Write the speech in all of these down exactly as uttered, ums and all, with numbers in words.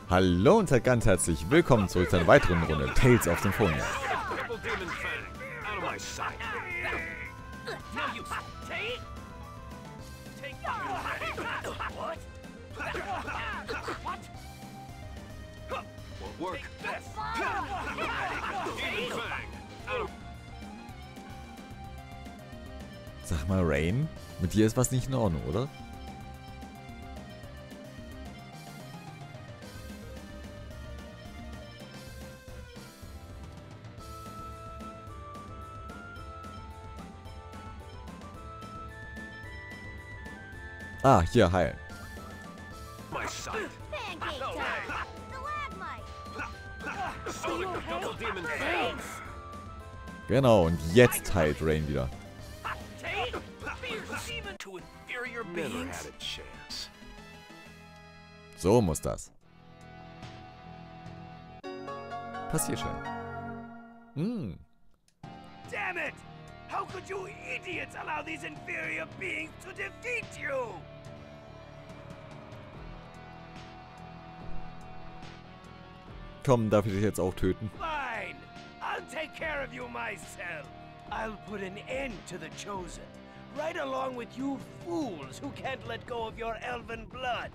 Hallo und seid ganz herzlich willkommen zurück zu einer weiteren Runde Tales of Symphonia. Sag mal, Rain, mit dir ist was nicht in Ordnung, oder? Ah, hier, heilen. Genau, und jetzt heilt Rain wieder. So muss das. Passiert schon. Hm. Damn it! How could you idiots allow these inferior beings to defeat you? Komm, darf ich dich jetzt auch töten? Fine! I'll take care of you myself. I'll put an end to the Chosen. Right along with you fools who can't let go of your elven blood.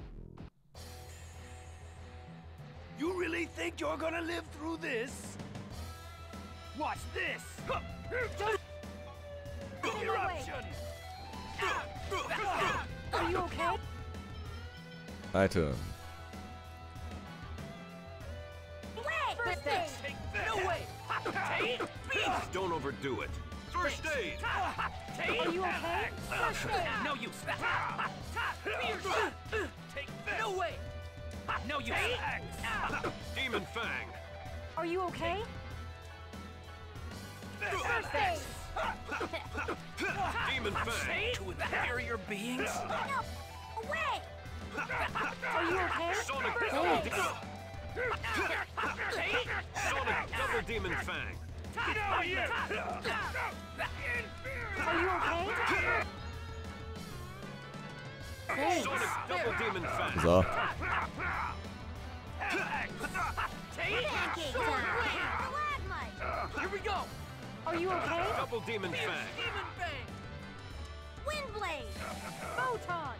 You really think you're gonna live through this? Watch this! Eruption! Are you okay? Alter. First aid! No way! Don't overdo it. First aid! Are you okay? First aid! No use! Take this! No way! No use! Demon Fang! Are you okay? First aid! Demon Fang! To inferior beings? No! Away! Are you okay? Sonic First Double aid! Demon! Sonic Double Demon Fang! No, you! Are you okay? Thanks. Sonic Double Demon Fang! So. Pancake time! Here we go! Are you okay? Double Demon Fang! Demon Fang! Windblade! Photon!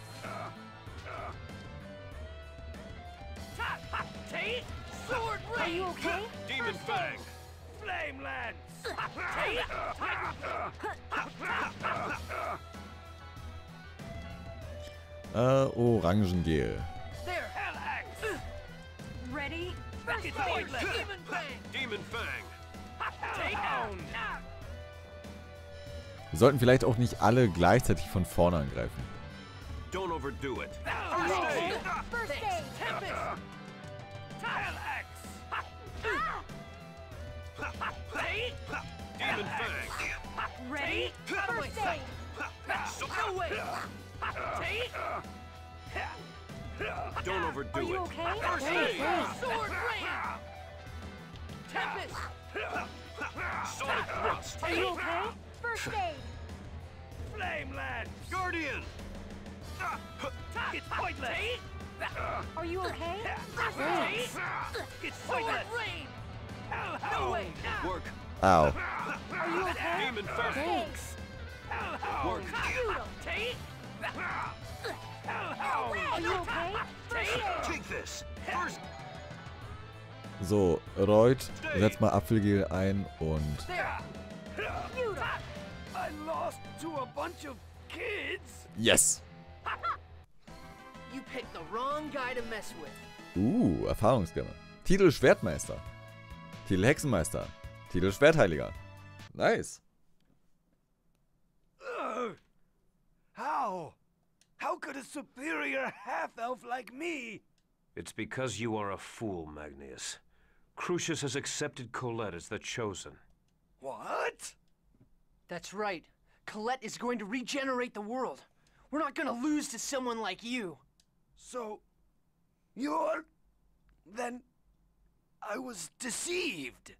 Take sword Are you rain! okay? Demon Fang! Flame lance! Äh, Orangengel. There, hell axe! Ready? It's pointless! Demon Fang! Demon Fang! Take down! Wir sollten vielleicht auch nicht alle gleichzeitig von vorne angreifen. Don't overdo it. Are you okay? First aid! Tempest! Hell axe! Demon Fang! Ready? First aid! No way! Don't Are overdo you it. okay? First Thanks, aid! thanks. Sword rain! Tempest! Sonic Thrust! Are you okay? First aid! Flame lance! Guardian! It's pointless! Are you okay? Thanks. It's pointless! Rain! No way! Work! Au. Are you okay? Demon Fang! Thanks. Work! Take! Are you okay? First aid! Take this! First! So, Reut, setz mal Apfelgel ein und... Beautiful. I lost to a bunch of kids! Yes! You picked the wrong guy to mess with. Uh, Erfahrungsgabe. Titel Schwertmeister. Titel Hexenmeister. Titel Schwertheiliger. Nice. Ugh. How? How could a superior half-elf like me? It's because you are a fool, Magnius. Crucius has accepted Colette as the Chosen. What? That's right. Colette is going to regenerate the world. We're not gonna lose to someone like you. So, you're... Then... I was deceived.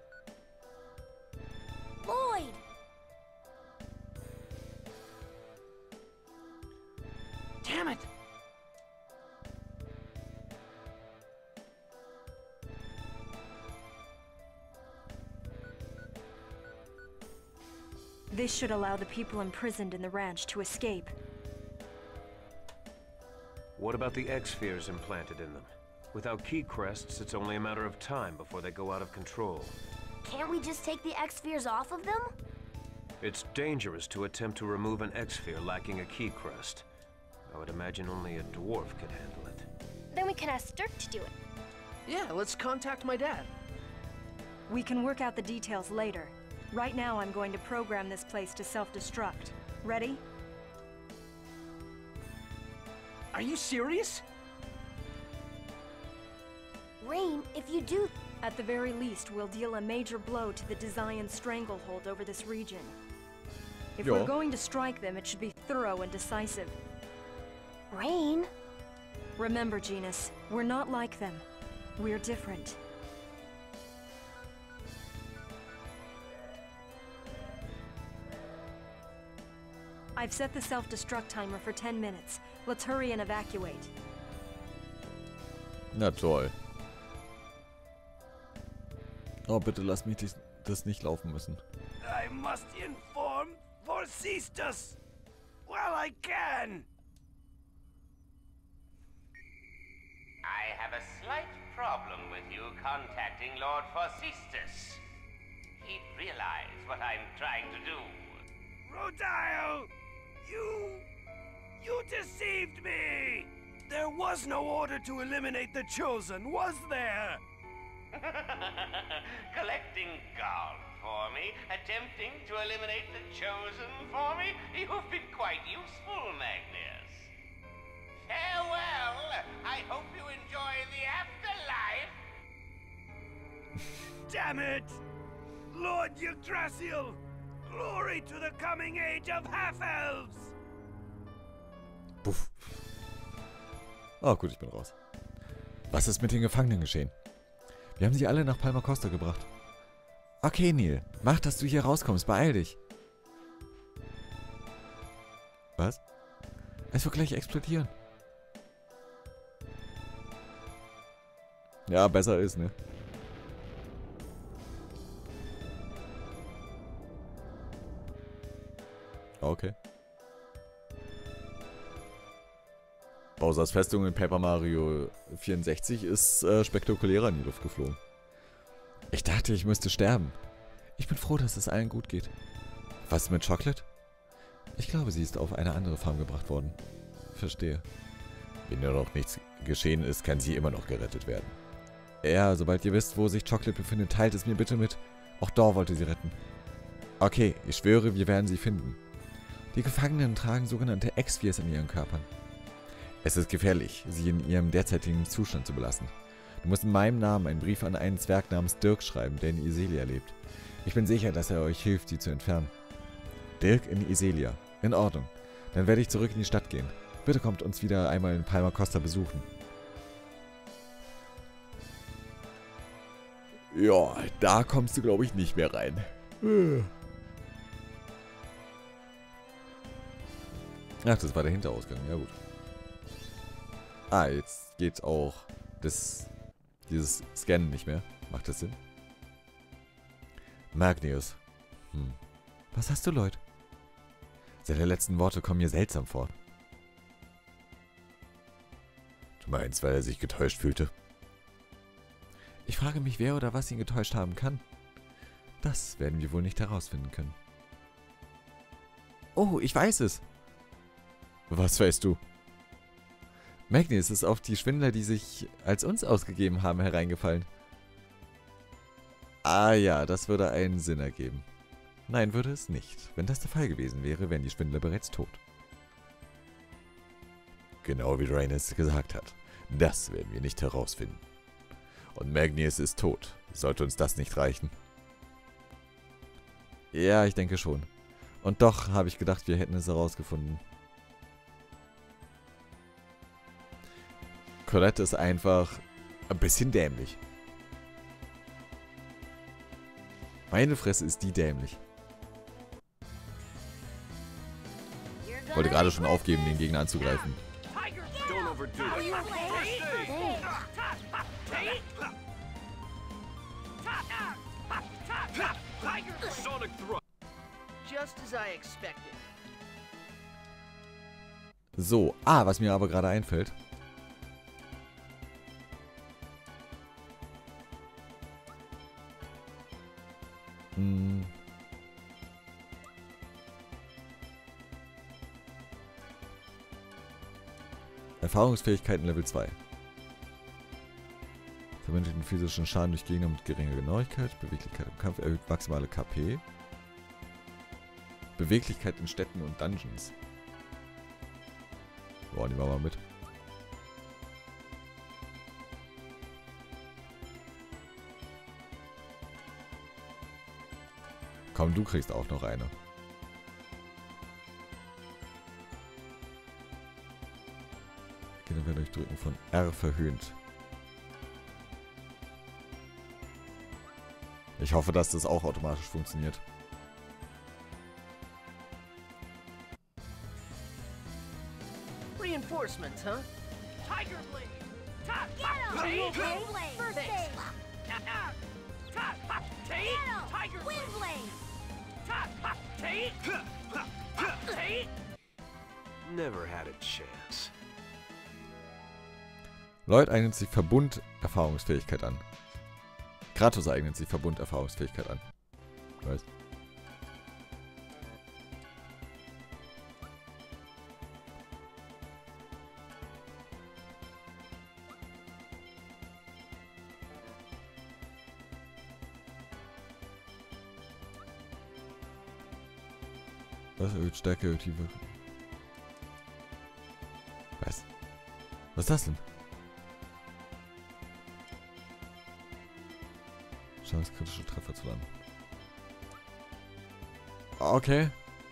Lloyd! Damn it! This should allow the people imprisoned in the ranch to escape. What about the X-spheres implanted in them? Without key crests, it's only a matter of time before they go out of control. Can't we just take the X-spheres off of them? It's dangerous to attempt to remove an X-sphere lacking a key crest. I would imagine only a dwarf could handle it. Then we can ask Dirk to do it. Yeah, let's contact my dad. We can work out the details later. Right now, I'm going to program this place to self-destruct. Ready? Are you serious? Rain, if you do... At the very least, we'll deal a major blow to the Desian stranglehold over this region. If Ja. we're going to strike them, it should be thorough and decisive. Rain? Remember, Genus, we're not like them. We're different. I've set the self-destruct timer for ten minutes. Let's hurry and evacuate. Na toll. Oh, bitte lass mich dies, das nicht laufen müssen. I must inform Vorcestus while I can. I have a slight problem with you contacting Lord Vorcestus. He'd realize what I'm trying to do. Rodile! You... you deceived me! There was no order to eliminate the Chosen, was there? Collecting gold for me, attempting to eliminate the Chosen for me? You've been quite useful, Magnus. Farewell! I hope you enjoy the afterlife! Damn it! Lord Yggdrasil! Glory to the coming age of half-elves! Puff. Oh gut, ich bin raus. Was ist mit den Gefangenen geschehen? Wir haben sie alle nach Palma Costa gebracht. Okay, Neil. Mach, dass du hier rauskommst. Beeil dich. Was? Es wird gleich explodieren. Ja, besser ist, ne? Okay. Bowsers Festung in Paper Mario vierundsechzig ist äh, spektakulärer in die Luft geflogen. Ich dachte, ich müsste sterben. Ich bin froh, dass es allen gut geht. Was ist mit Chocolate? Ich glaube, sie ist auf eine andere Farm gebracht worden. Verstehe. Wenn nur noch nichts geschehen ist, kann sie immer noch gerettet werden. Ja, sobald ihr wisst, wo sich Chocolate befindet, teilt es mir bitte mit. Auch Dor wollte sie retten. Okay, ich schwöre, wir werden sie finden. Die Gefangenen tragen sogenannte X-Spheres in ihren Körpern. Es ist gefährlich, sie in ihrem derzeitigen Zustand zu belassen. Du musst in meinem Namen einen Brief an einen Zwerg namens Dirk schreiben, der in Iselia lebt. Ich bin sicher, dass er euch hilft, sie zu entfernen. Dirk in Iselia. In Ordnung. Dann werde ich zurück in die Stadt gehen. Bitte kommt uns wieder einmal in Palma Costa besuchen. Ja, da kommst du, glaube ich, nicht mehr rein. Ach, das war der Hinterausgang. Ja, gut. Ah, jetzt geht auch das, dieses Scannen nicht mehr. Macht das Sinn? Magnus. Hm. Was hast du, Lloyd? Seine letzten Worte kommen mir seltsam vor. Du meinst, weil er sich getäuscht fühlte? Ich frage mich, wer oder was ihn getäuscht haben kann. Das werden wir wohl nicht herausfinden können. Oh, ich weiß es. Was weißt du? Magnus ist auf die Schwindler, die sich als uns ausgegeben haben, hereingefallen. Ah ja, das würde einen Sinn ergeben. Nein, würde es nicht. Wenn das der Fall gewesen wäre, wären die Schwindler bereits tot. Genau wie Rhaenys gesagt hat. Das werden wir nicht herausfinden. Und Magnus ist tot. Sollte uns das nicht reichen? Ja, ich denke schon. Und doch habe ich gedacht, wir hätten es herausgefunden. Colette ist einfach ein bisschen dämlich. Meine Fresse ist die dämlich. Wollte gerade schon aufgeben, den Gegner anzugreifen. overdue. Are you okay? Thanks. Sonic Thrust. Just as I expected. So, ah, was mir aber gerade einfällt. Hm. Erfahrungsfähigkeiten Level zwei. Vermindert den physischen Schaden durch Gegner mit geringer Genauigkeit. Beweglichkeit im Kampf erhöht maximale K P. Beweglichkeit in Städten und Dungeons. Boah, nehmen wir mal mit. Komm, du kriegst auch noch eine. Okay, dann werden durch Drücken von R verhöhnt. Ich hoffe, dass das auch automatisch funktioniert. Reinforcements, huh? Tiger Blade! Ta- Get him! Take- Wind Blade! First Thanks. aid! Ta- ta- take- Get him! Tiger Wind Blade! Blade! Ta- take- take- Never had a chance. Lloyd eignet sich Verbund-Erfahrungsfähigkeit an. Kratos eignet sich Verbund-Erfahrungsfähigkeit an. Weißt? Was erhöht Stärke, erhöht Tiefe? Was? Was ist das denn? Chance, kritische Treffer zu landen. Okay.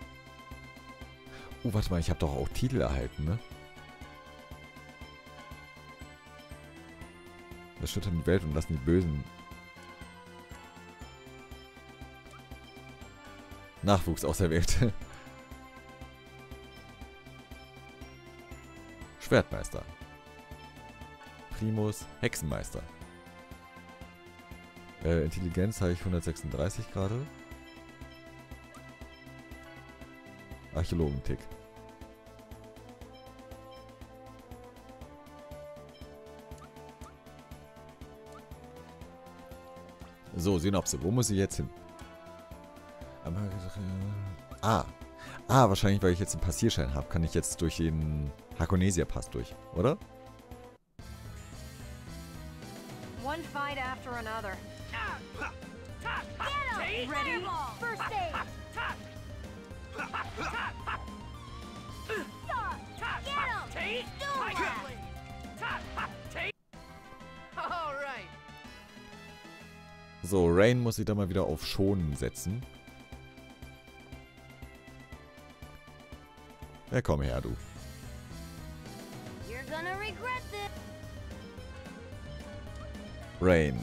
Oh, warte mal, ich habe doch auch Titel erhalten, ne? Erschüttern die Welt und lassen die Bösen Nachwuchs auserwählt. Schwertmeister. Primus, Hexenmeister. Äh, Intelligenz habe ich hundertsechsunddreißig gerade. Archäologentick. So, Synopse. Wo muss ich jetzt hin? Ah. Ah, wahrscheinlich, weil ich jetzt einen Passierschein habe, kann ich jetzt durch den Hakonesia-Pass durch, oder? One fight after another. Get him! Fireball! First aid! Get him! Stone Blast! All right. So, Rain muss sich dann mal wieder auf Schonen setzen. Ja, komm her, du. You're gonna regret this. Rain.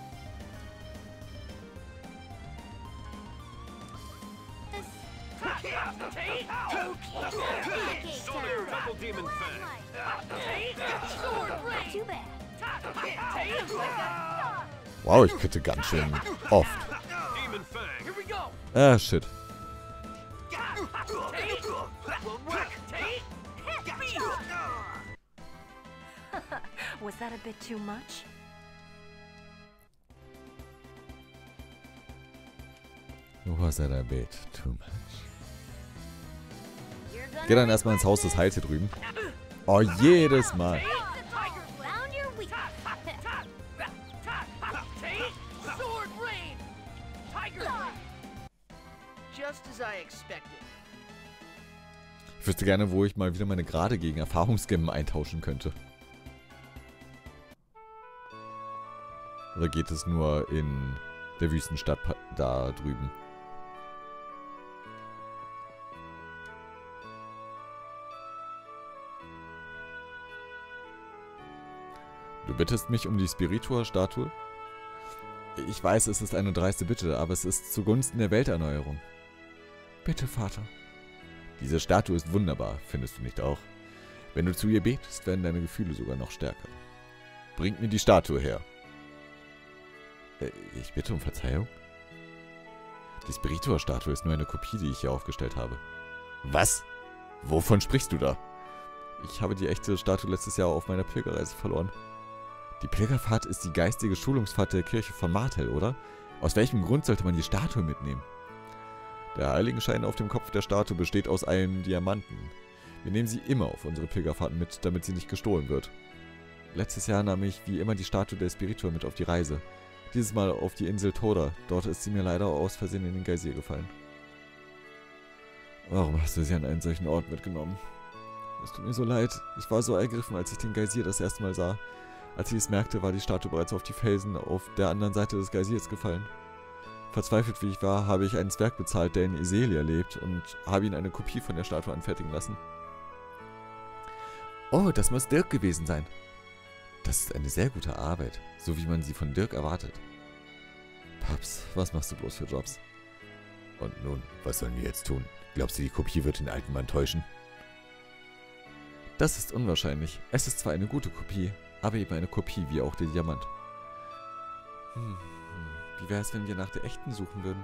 Sonic Double Demon Fang. Too bad. Wow, ich kritte ganz schön oft. Demon Fang. Here we go! Ah, shit. Was that a bit too much? Was that a bit too much? You're gonna Geh dann erstmal ins Haus des Heils hier drüben. Oh, jedes Mal. Found your weak. Sword Rain! Tiger Blade! Just as I expected. Ich wüsste gerne, wo ich mal wieder meine Grade gegen Erfahrungsgemmen eintauschen könnte. Oder geht es nur in der Wüstenstadt da drüben? Du bittest mich um die Spiritua-Statue? Ich weiß, es ist eine dreiste Bitte, aber es ist zugunsten der Welterneuerung. Bitte, Vater. Diese Statue ist wunderbar, findest du nicht auch? Wenn du zu ihr betest, werden deine Gefühle sogar noch stärker. Bringt mir die Statue her. Äh, ich bitte um Verzeihung? Die Spiritua-Statue ist nur eine Kopie, die ich hier aufgestellt habe. Was? Wovon sprichst du da? Ich habe die echte Statue letztes Jahr auf meiner Pilgerreise verloren. Die Pilgerfahrt ist die geistige Schulungsfahrt der Kirche von Martell, oder? Aus welchem Grund sollte man die Statue mitnehmen? Der Heiligenschein auf dem Kopf der Statue besteht aus einem Diamanten. Wir nehmen sie immer auf unsere Pilgerfahrten mit, damit sie nicht gestohlen wird. Letztes Jahr nahm ich wie immer die Statue der Spiritua mit auf die Reise. Dieses Mal auf die Insel Toda. Dort ist sie mir leider aus Versehen in den Geysir gefallen. Warum hast du sie an einen solchen Ort mitgenommen? Es tut mir so leid. Ich war so ergriffen, als ich den Geysir das erste Mal sah. Als ich es merkte, war die Statue bereits auf die Felsen auf der anderen Seite des Geysirs gefallen. Verzweifelt wie ich war, habe ich einen Zwerg bezahlt, der in Iselia lebt, und habe ihn eine Kopie von der Statue anfertigen lassen. Oh, das muss Dirk gewesen sein. Das ist eine sehr gute Arbeit, so wie man sie von Dirk erwartet. Paps, was machst du bloß für Jobs? Und nun, was sollen wir jetzt tun? Glaubst du, die Kopie wird den alten Mann täuschen? Das ist unwahrscheinlich. Es ist zwar eine gute Kopie, aber eben eine Kopie, wie auch der Diamant. Hm, wie wäre es, wenn wir nach der echten suchen würden?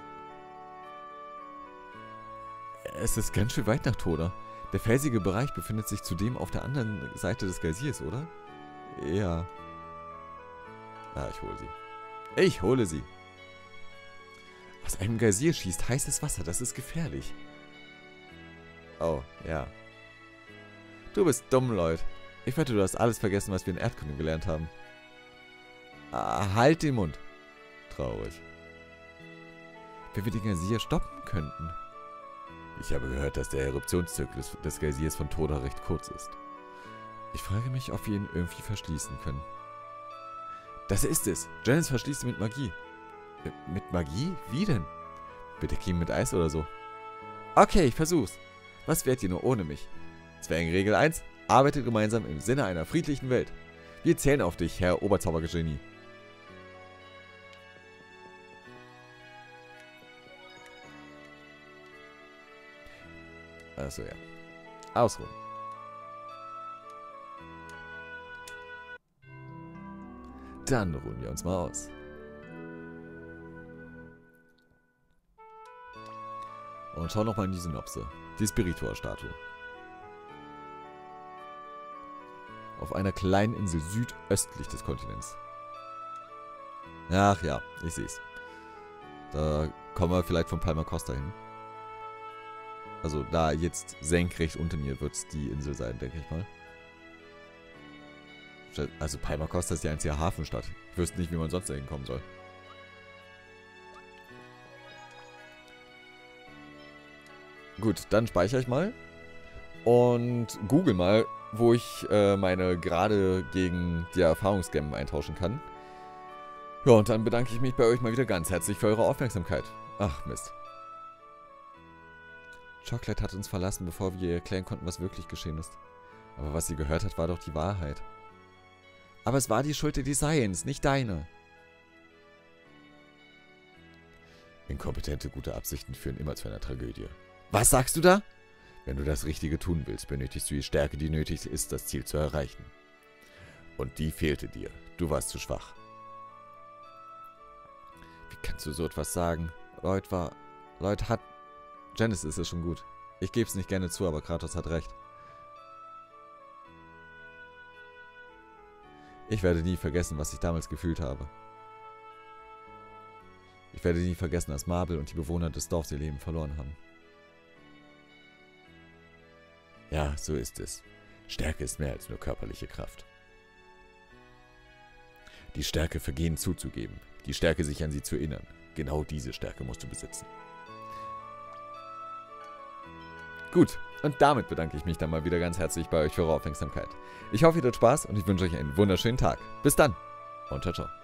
Es ist ganz schön weit nach Toda. Der felsige Bereich befindet sich zudem auf der anderen Seite des Geysirs, oder? Ja. Ah, ich hole sie. Ich hole sie. Aus einem Geysir schießt heißes Wasser, das ist gefährlich. Oh, ja. Du bist dumm, Lloyd. Ich wette, du hast alles vergessen, was wir in Erdkunde gelernt haben. Ah, halt den Mund. Traurig. Wenn wir den Geysir stoppen könnten. Ich habe gehört, dass der Eruptionszyklus des Geysirs von Toda recht kurz ist. Ich frage mich, ob wir ihn irgendwie verschließen können. Das ist es. Janice verschließt ihn mit Magie. M mit Magie? Wie denn? Bedecke ihn mit Eis oder so. Okay, ich versuch's. Was wärt ihr nur ohne mich? Zwergenregel eins. Arbeitet gemeinsam im Sinne einer friedlichen Welt. Wir zählen auf dich, Herr Oberzaubergenie. Achso, ja. Ausruhen. Dann ruhen wir uns mal aus. Und schau nochmal in die Synopse. Die Spiritua-Statue. Auf einer kleinen Insel südöstlich des Kontinents. Ach ja, ich sehe es. Da kommen wir vielleicht von Palma Costa hin. Also da jetzt senkrecht unter mir wird es die Insel sein, denke ich mal. Also Palma Costa ist die einzige Hafenstadt. Ich wüsste nicht, wie man sonst da hinkommen soll. Gut, dann speichere ich mal. Und google mal, wo ich äh, meine gerade gegen die Erfahrungsgem eintauschen kann. Ja, und dann bedanke ich mich bei euch mal wieder ganz herzlich für eure Aufmerksamkeit. Ach, Mist. Chocolate hat uns verlassen, bevor wir ihr erklären konnten, was wirklich geschehen ist. Aber was sie gehört hat, war doch die Wahrheit. Aber es war die Schuld der Designs, nicht deine. Inkompetente, gute Absichten führen immer zu einer Tragödie. Was sagst du da? Wenn du das Richtige tun willst, benötigst du die Stärke, die nötig ist, das Ziel zu erreichen. Und die fehlte dir. Du warst zu schwach. Wie kannst du so etwas sagen? Lloyd war... Lloyd hat... Janice ist es schon gut. Ich gebe es nicht gerne zu, aber Kratos hat recht. Ich werde nie vergessen, was ich damals gefühlt habe. Ich werde nie vergessen, dass Marble und die Bewohner des Dorfs ihr Leben verloren haben. Ja, so ist es. Stärke ist mehr als nur körperliche Kraft. Die Stärke, Vergehen zuzugeben. Die Stärke, sich an sie zu erinnern. Genau diese Stärke musst du besitzen. Gut, und damit bedanke ich mich dann mal wieder ganz herzlich bei euch für eure Aufmerksamkeit. Ich hoffe, ihr hattet Spaß und ich wünsche euch einen wunderschönen Tag. Bis dann und ciao, ciao.